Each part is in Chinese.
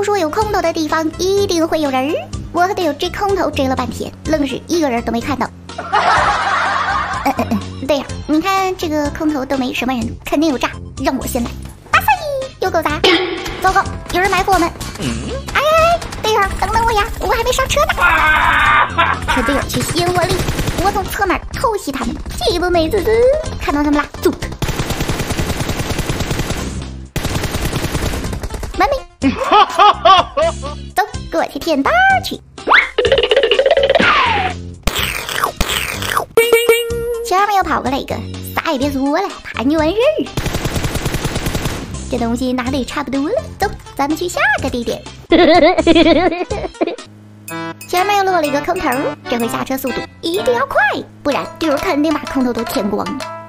都说有空投的地方一定会有人，我和队友追空投追了半天，愣是一个人都没看到。队友，你看这个空投都没什么人，肯定有诈，让我先来。哇塞，有狗砸！糟糕，有人埋伏我们！哎，队友，等等我呀，我还没上车呢。可队友却先我力，我从侧面偷袭他们，这波美滋滋，看到他们啦，走！完美！走，给我去舔蛋去！前面又跑过来一个，啥也别说了，他就完事儿。这东西拿的也差不多了，走，咱们去下个地点。前面又落了一个空投，这回下车速度一定要快，不然队友肯定把空投都舔光。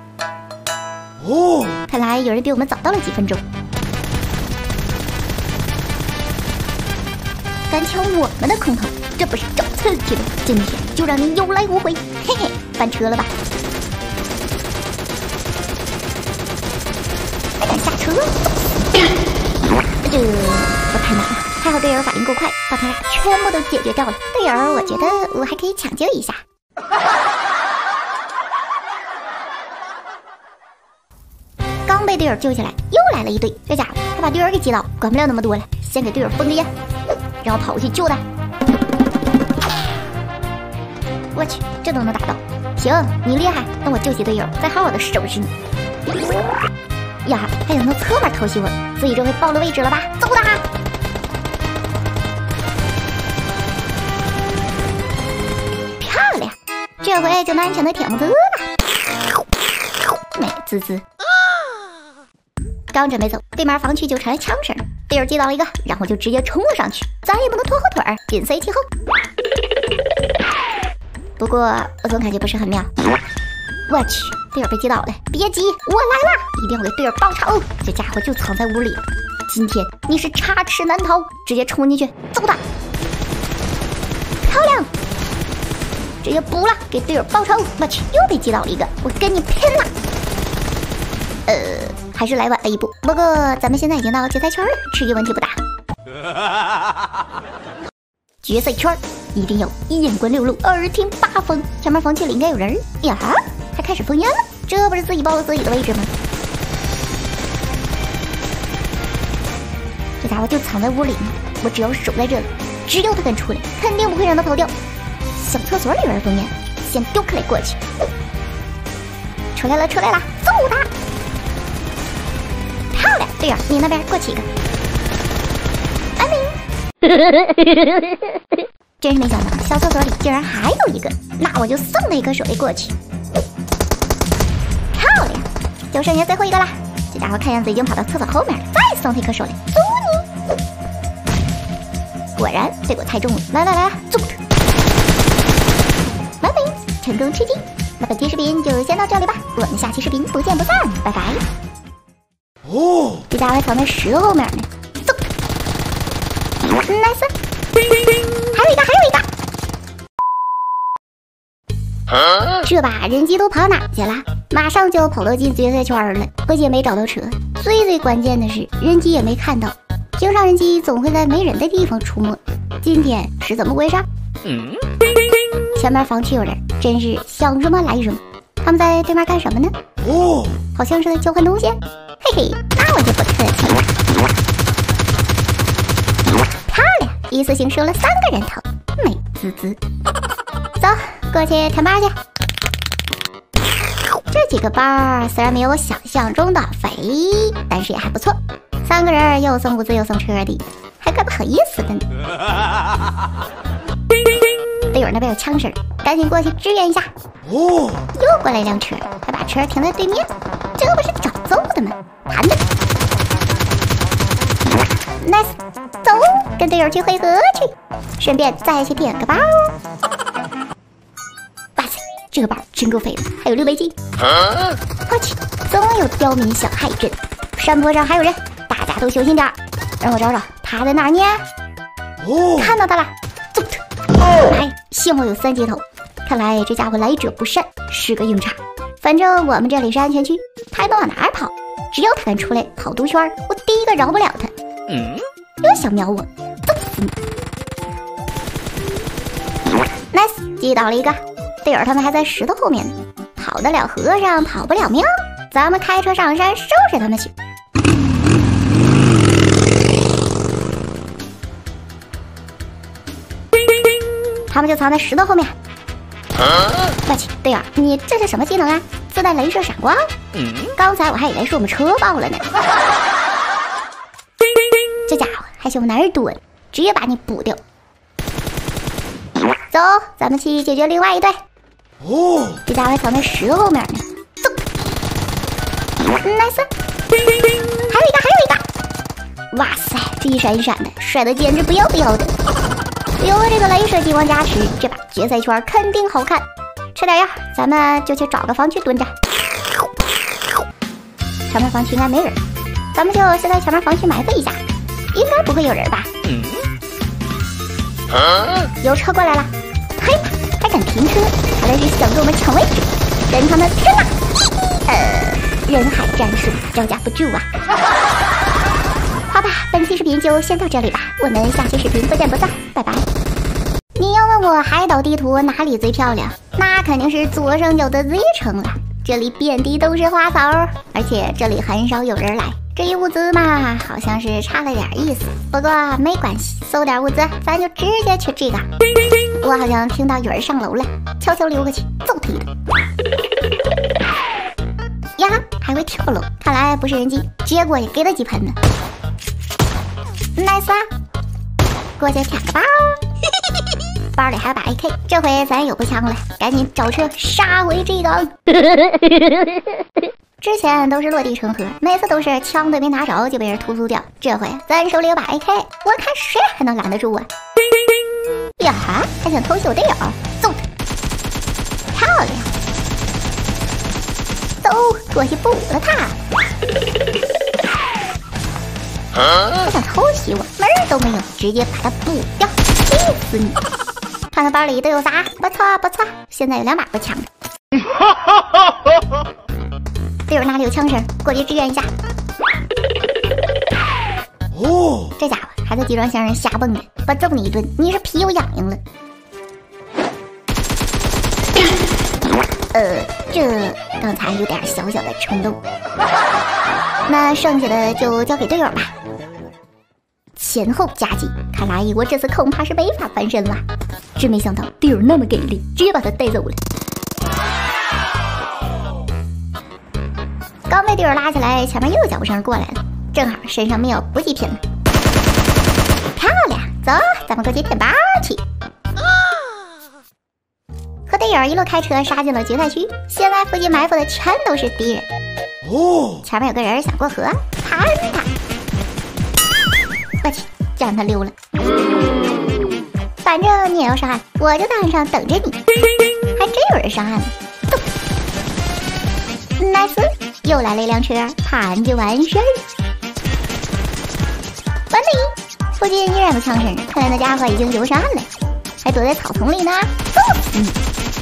哦，看来有人比我们早到了几分钟。敢抢我们的空投，这不是找刺激吗？今天就让你有来无回，嘿嘿，翻车了吧？还敢下车？这我太难了，还好队友反应够快，把他俩全部都解决掉了。队友，我觉得我还可以抢救一下。刚被队友救起来，又来了一队，这家伙还把队友给击倒，管不了那么多了，先给队友封个烟，让我跑过去救他。我去，这都能打到，行，你厉害，那我救起队友，再好好的收拾你。呀，还有人从侧面偷袭我，所以这回暴露位置了吧？走他！漂亮，这回就能安全的舔木子了，美滋滋。刚准备走，对面防区就传来枪声，队友击倒了一个，然后就直接冲了上去，咱也不能拖后腿儿，紧随其后。不过我总感觉不是很妙。我去，队友被击倒了，别急，我来了，一定要给队友报仇。这家伙就藏在屋里，今天你是插翅难逃，直接冲进去，揍他！漂亮，直接补了，给队友报仇。我去，又被击倒了一个，我跟你拼了！还是来晚了一步，不过咱们现在已经到决赛圈了，吃鱼问题不大。决赛圈一定要眼观六路，耳听八风，前面防区里应该有人呀，还开始封烟了，这不是自己暴露自己的位置吗？这家伙就藏在屋里呢，我只要守在这里，只要他敢出来，肯定不会让他跑掉。小厕所里有人封烟，先丢克雷过去。出来了，出来了，揍他！漂亮，队友，你那边过去一个。安明。真是没想到，小厕所里竟然还有一个，那我就送他一颗水过去。漂亮，就剩下最后一个了。这家伙看样子已经跑到厕所后面了，再送他一颗手雷，揍你！果然这个太重了，来来来，揍他！完美，成功吃鸡。那本期视频就先到这里吧，我们下期视频不见不散，拜拜。哦，这家伙还藏在石头后面呢，揍他 ！nice， 还有一个，还有一个。这把人机都跑哪去了？马上就跑到进决赛圈了，可惜也没找到车。最关键的是，人机也没看到。平常人机总会在没人的地方出没，今天是怎么回事？前面防区有人，真是想什么来什么。他们在对面干什么呢？哦，好像是在交换东西。嘿嘿，那我就不客气了。漂亮，一次性收了3个人头，美滋滋。走，过去舔包去。这几个包虽然没有我想象中的肥，但是也还不错。3个人又送物资又送车的，还怪不好意思的呢。队友那边有枪声，赶紧过去支援一下。哦，又过来一辆车，还把车停在对面，这不是找揍的吗？盘的 ，nice， 走，跟队友去汇合去，顺便再去点个包。哇塞，这个包真够肥的，还有6倍金。我去，总有刁民想害朕。山坡上还有人，大家都小心点，让我找找他在哪呢？哦，看到他了，揍他！哎，幸好有3接头，看来这家伙来者不善，是个硬茬。反正我们这里是安全区，他还能往哪儿跑？只要他敢出来跑毒圈，我第一个饶不了他。又想瞄我， 死你 ！Nice， 击倒了一个，队友他们还在石头后面呢，跑得了和尚跑不了庙，咱们开车上山收拾他们去。他们就藏在石头后面。我去，队友，你这是什么技能啊？自带镭射闪光？刚才我还以为是我们车爆了呢。这家伙还嫌我哪儿多，直接把你补掉。走，咱们去解决另外一队。这家伙还藏在石头后面呢。走 ，nice， 还有一个。哇塞，这一闪一闪的，帅的简直不要不要的。有了这个镭射激光加持，这把决赛圈肯定好看。吃点药，咱们就去找个房区蹲着。前面房区应该没人，咱们就先在前面房区埋伏一下，应该不会有人吧？有车过来了，嘿，还敢停车，看来是想跟我们抢位置，跟他们拼了！人海战术，招架不住啊！好吧，本期视频就先到这里吧，我们下期视频不见不散，拜拜。你要问我海岛地图哪里最漂亮，那肯定是左上角的 Z 城了。这里遍地都是花草，而且这里很少有人来。至于物资嘛，好像是差了点意思，不过没关系，搜点物资，咱就直接去这个。我好像听到有人上楼了，悄悄溜过去，揍他一顿。呀，还会跳楼，看来不是人机，直接过去给他几盆呢。nice 啊，过去抢个包。包里还有把 AK， 这回咱有步枪了，赶紧找车杀回这个。之前都是落地成盒，每次都是枪都没拿着就被人突突掉，这回咱手里有把 AK， 我看谁还能拦得住啊？呀哈，还想偷袭我队友，揍他！漂亮，走，过去补了他。还想偷袭我，门儿都没有，直接把他补掉，气死你！看看包里都有啥？不错不错，现在有2把步枪。队友哪里有枪声？过去支援一下。这家伙还在集装箱上瞎蹦呢，我揍你一顿，你是皮有痒痒了。这刚才有点小小的冲动，那剩下的就交给队友吧。前后夹击，看来我这次恐怕是没法翻身了。真没想到队友那么给力，直接把他带走了。刚被队友拉起来，前面又有脚步声过来了，正好身上没有补给品了。漂亮，走，咱们过去舔包去。和队友一路开车杀进了决赛区，现在附近埋伏的全都是敌人。前面有个人想过河，盘他！我去，就让他溜了。反正你也要上岸，我就在岸上等着你。还真有人上岸了，nice， 又来了一辆车，盘就完事儿。完美，附近依然有枪声，看来那家伙已经游上岸了，还躲在草丛里呢。揍死你！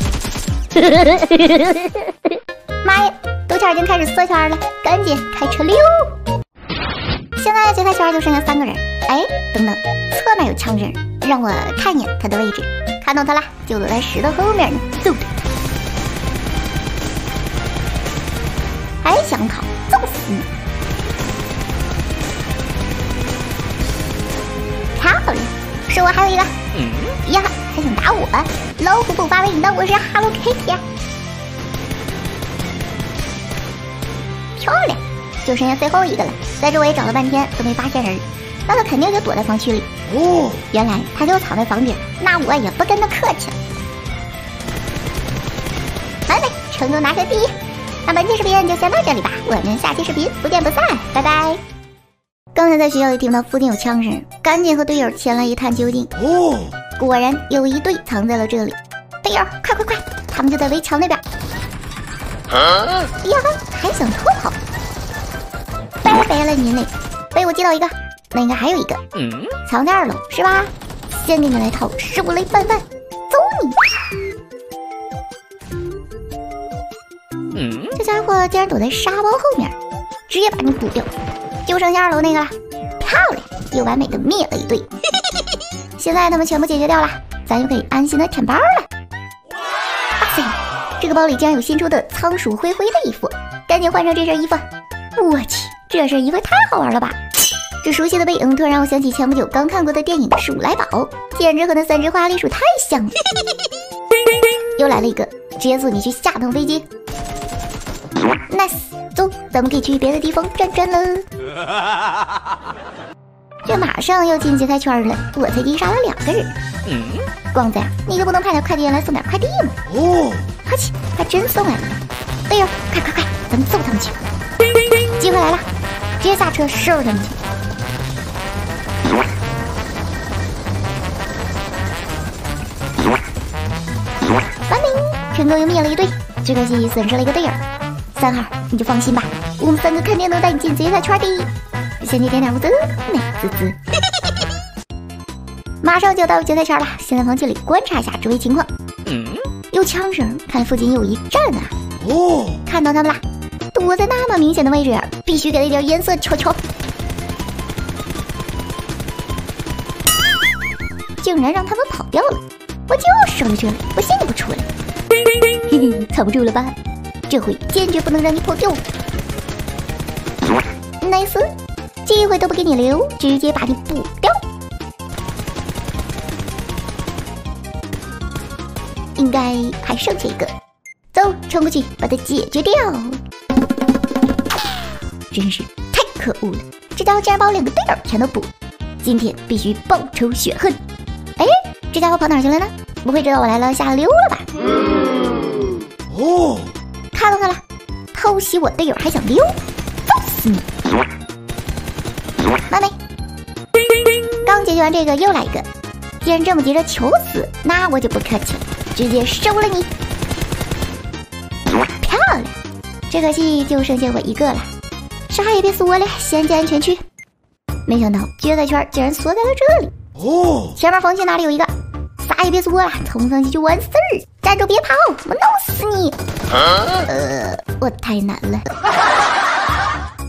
妈呀，兜圈已经开始缩圈了，赶紧开车溜！现在决赛圈就剩下3个人。哎，等等，侧面有枪声，让我看一眼他的位置。看到他了，就躲在石头后面呢。揍他！还想跑，揍死你！漂亮，是我还有一个。呀，还想打我？老虎不发威，那我是 Hello Kitty 呀！漂亮，就剩下最后一个了，在周围找了半天都没发现人，那他肯定就躲在房区里。原来他就藏在房顶，那我也不跟他客气了。完美，成功拿下第一。那本期视频就先到这里吧，我们下期视频不见不散，拜拜。刚才在学校里听到附近有枪声，赶紧和队友前来一探究竟。果然有一队藏在了这里。队友，快快快，他们就在围墙那边。呀，还想偷跑？拜拜了你嘞！被我击倒一个，那应该还有一个，藏在2楼是吧？先给你来套15雷拌饭，走你！这家伙竟然躲在沙包后面，直接把你补掉，就剩下2楼那个了。漂亮，又完美的灭了一队。 现在他们全部解决掉了，咱就可以安心的舔包了。哇塞，这个包里竟然有新出的仓鼠灰灰的衣服，赶紧换上这身衣服。我去，这身衣服太好玩了吧！这熟悉的背影突然让我想起前不久刚看过的电影《鼠来宝》，简直和那3只花栗鼠太像了。又来了一个，直接送你去下趟飞机。Nice， 走，咱们可以去别的地方转转了。这马上要进决赛圈了，我才击杀了2个人。光子呀，你就不能派点快递员来送点快递吗？哦，哈气，还真送来了。哎呦，快快快，咱们揍他们去！机会来了，直接下车收拾他们去。完美，成功又灭了一队，只可惜损失了一个队友。3号，你就放心吧，我们3个肯定能带你进决赛圈的。先去点点物资，美滋滋。马上就要到决赛圈了，先在房间里观察一下周围情况。有枪声，看附近有一战啊！哦，看到他们啦，躲在那么明显的位置，必须给他一点颜色瞧瞧。竟然让他们跑掉了，我就守在这里，我信你不出来。嘿嘿，藏不住了吧？这回坚决不能让你跑掉。nice， 机会都不给你留，直接把你补掉。应该还剩下一个，走，冲过去把它解决掉。真是太可恶了，这家伙竟然把我2个队友全都补，今天必须报仇雪恨。哎，这家伙跑哪去了呢？不会知道我来了下溜了吧？哦，看了，偷袭我队友还想溜，揍死你！妈没，刚解决完这个又来一个，既然这么急着求死，那我就不客气了，直接收了你。漂亮，只可惜就剩下我一个了，啥也别缩了，先进安全区。没想到决赛圈竟然缩在了这里。哦，前面防线哪里有一个，啥也别缩了，冲上去就完事儿。站住别跑，我弄死你！我太难了。